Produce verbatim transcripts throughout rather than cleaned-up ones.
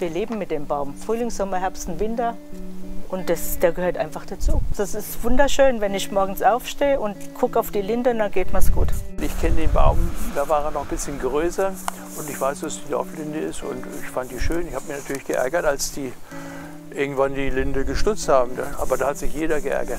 Wir leben mit dem Baum. Frühling, Sommer, Herbst und Winter. Und das, der gehört einfach dazu. Das ist wunderschön, wenn ich morgens aufstehe und gucke auf die Linde, dann geht mir's gut. Ich kenne den Baum, da war er noch ein bisschen größer und ich weiß, dass die Dorflinde ist und ich fand die schön. Ich habe mich natürlich geärgert, als die irgendwann die Linde gestutzt haben, aber da hat sich jeder geärgert.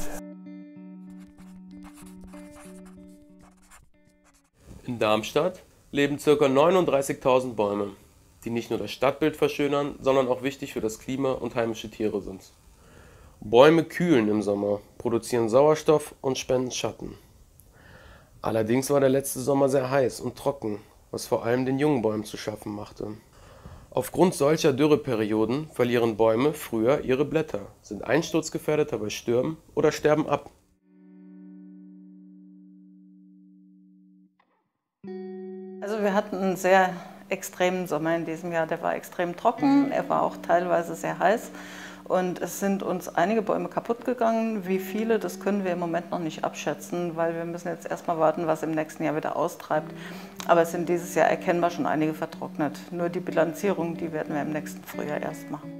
In Darmstadt leben ca. neununddreißigtausend Bäume, die nicht nur das Stadtbild verschönern, sondern auch wichtig für das Klima und heimische Tiere sind. Bäume kühlen im Sommer, produzieren Sauerstoff und spenden Schatten. Allerdings war der letzte Sommer sehr heiß und trocken, was vor allem den jungen Bäumen zu schaffen machte. Aufgrund solcher Dürreperioden verlieren Bäume früher ihre Blätter, sind einsturzgefährdeter bei Stürmen oder sterben ab. Also wir hatten einen sehr extremen Sommer in diesem Jahr. Der war extrem trocken, er war auch teilweise sehr heiß und es sind uns einige Bäume kaputt gegangen. Wie viele, das können wir im Moment noch nicht abschätzen, weil wir müssen jetzt erstmal warten, was im nächsten Jahr wieder austreibt. Aber es sind dieses Jahr erkennbar schon einige vertrocknet. Nur die Bilanzierung, die werden wir im nächsten Frühjahr erst machen.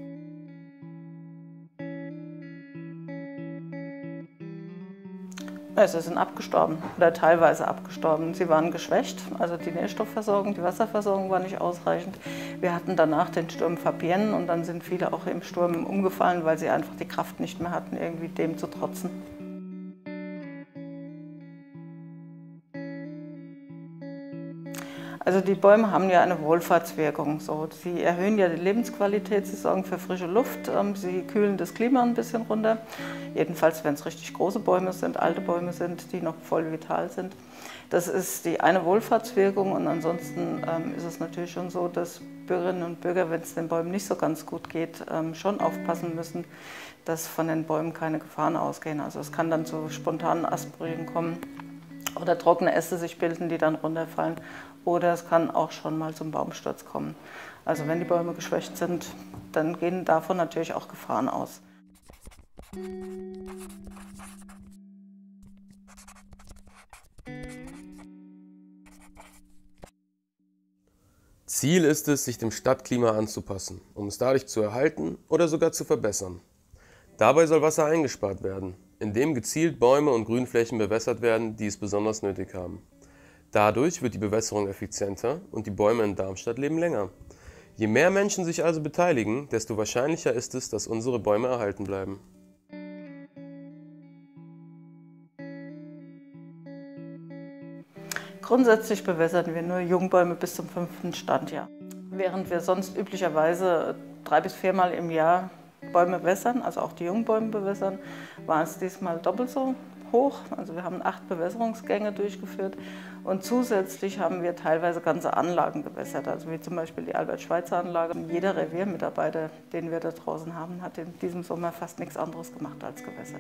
Sie sind abgestorben oder teilweise abgestorben. Sie waren geschwächt, also die Nährstoffversorgung, die Wasserversorgung war nicht ausreichend. Wir hatten danach den Sturm Fabienne und dann sind viele auch im Sturm umgefallen, weil sie einfach die Kraft nicht mehr hatten, irgendwie dem zu trotzen. Also die Bäume haben ja eine Wohlfahrtswirkung. So. Sie erhöhen ja die Lebensqualität, sie sorgen für frische Luft, sie kühlen das Klima ein bisschen runter. Jedenfalls, wenn es richtig große Bäume sind, alte Bäume sind, die noch voll vital sind. Das ist die eine Wohlfahrtswirkung und ansonsten ähm, ist es natürlich schon so, dass Bürgerinnen und Bürger, wenn es den Bäumen nicht so ganz gut geht, ähm, schon aufpassen müssen, dass von den Bäumen keine Gefahren ausgehen. Also es kann dann zu spontanen Astbrüchen kommen oder trockene Äste sich bilden, die dann runterfallen. Oder es kann auch schon mal zum Baumsturz kommen. Also wenn die Bäume geschwächt sind, dann gehen davon natürlich auch Gefahren aus. Ziel ist es, sich dem Stadtklima anzupassen, um es dadurch zu erhalten oder sogar zu verbessern. Dabei soll Wasser eingespart werden, indem gezielt Bäume und Grünflächen bewässert werden, die es besonders nötig haben. Dadurch wird die Bewässerung effizienter und die Bäume in Darmstadt leben länger. Je mehr Menschen sich also beteiligen, desto wahrscheinlicher ist es, dass unsere Bäume erhalten bleiben. Grundsätzlich bewässern wir nur Jungbäume bis zum fünften Standjahr. Während wir sonst üblicherweise drei bis viermal im Jahr Bäume wässern, also auch die Jungbäume bewässern, war es diesmal doppelt so hoch. Also wir haben acht Bewässerungsgänge durchgeführt und zusätzlich haben wir teilweise ganze Anlagen gewässert, also wie zum Beispiel die Albert-Schweitzer-Anlage. Jeder Reviermitarbeiter, den wir da draußen haben, hat in diesem Sommer fast nichts anderes gemacht als gewässert.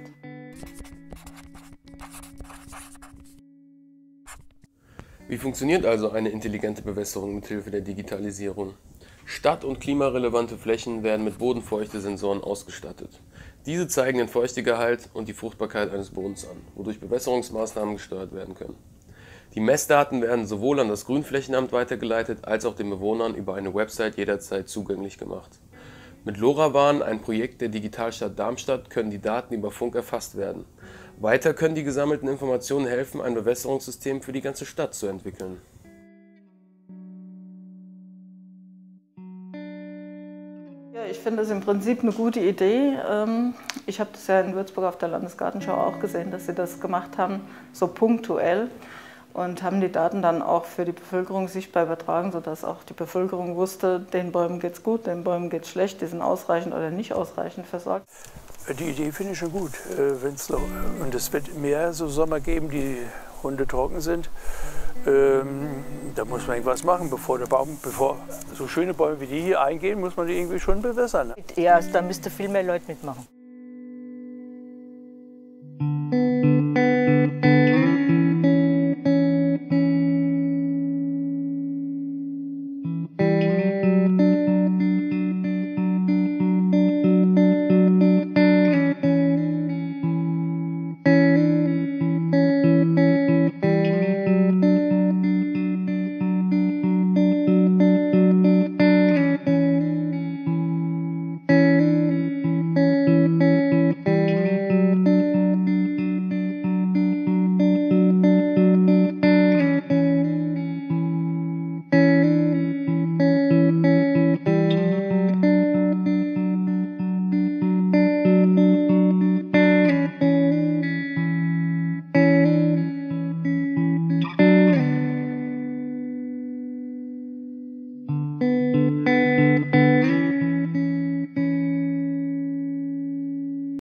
Wie funktioniert also eine intelligente Bewässerung mithilfe der Digitalisierung? Stadt- und klimarelevante Flächen werden mit Bodenfeuchte-Sensoren ausgestattet. Diese zeigen den Feuchtegehalt und die Fruchtbarkeit eines Bodens an, wodurch Bewässerungsmaßnahmen gesteuert werden können. Die Messdaten werden sowohl an das Grünflächenamt weitergeleitet, als auch den Bewohnern über eine Website jederzeit zugänglich gemacht. Mit LoRaWAN, ein Projekt der Digitalstadt Darmstadt, können die Daten über Funk erfasst werden. Weiter können die gesammelten Informationen helfen, ein Bewässerungssystem für die ganze Stadt zu entwickeln. Ja, ich finde das im Prinzip eine gute Idee. Ich habe das ja in Würzburg auf der Landesgartenschau auch gesehen, dass sie das gemacht haben, so punktuell. Und haben die Daten dann auch für die Bevölkerung sichtbar übertragen, sodass auch die Bevölkerung wusste, den Bäumen geht es gut, den Bäumen geht es schlecht, die sind ausreichend oder nicht ausreichend versorgt. Die Idee finde ich schon gut. Wenn's noch, und es wird mehr so Sommer geben, die Hunde trocken sind. Ähm, da muss man irgendwas machen, bevor der Baum, bevor so schöne Bäume wie die hier eingehen, muss man die irgendwie schon bewässern. Ja, also da müsste viel mehr Leute mitmachen. Musik